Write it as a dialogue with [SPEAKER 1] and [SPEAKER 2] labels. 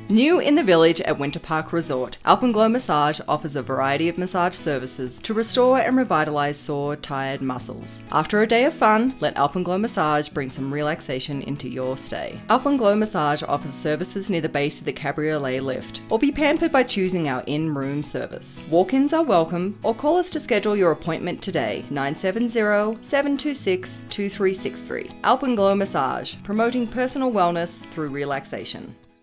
[SPEAKER 1] New in the village at Winter Park Resort, Alpenglow Massage offers a variety of massage services to restore and revitalize sore, tired muscles. After a day of fun, let Alpenglow Massage bring some relaxation into your stay. Alpenglow Massage offers services near the base of the Cabriolet lift, or be pampered by choosing our in-room service. Walk-ins are welcome, or call us to schedule your appointment today, 970-726-2363. Alpenglow Massage, promoting personal wellness through relaxation.